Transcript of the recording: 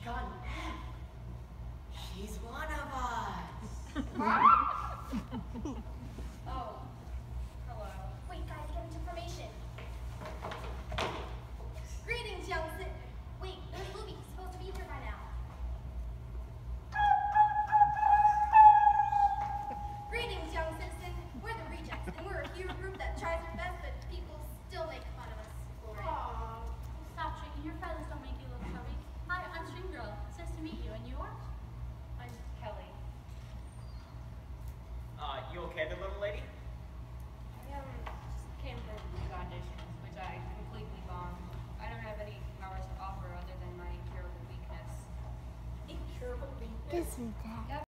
got Ned. She's one of us. Oh, hello. Wait, guys, get into formation. Greetings, young cit. Wait, there's Luby. He's supposed to be here by now. Greetings, young citizen. We're the Rejects, and we're a hero group that tries our best, but people still make fun of us for it. Aww. Stop shaking. Your feathers don't make you look chubby. Hi, I'm String Girl. It's nice to meet you. And you are? I'm Kelly. You okay, the little lady? I just came from the auditions, which I completely bombed. I don't have any powers to offer other than my incurable weakness. Incurable weakness. This is that. Yep.